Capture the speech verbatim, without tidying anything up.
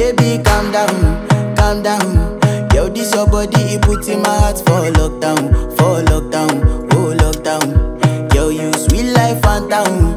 Baby, calm down, calm down. Yo, this your body, it puts in my heart for lockdown, for lockdown, oh lockdown. Yo, you sweet life, phantom.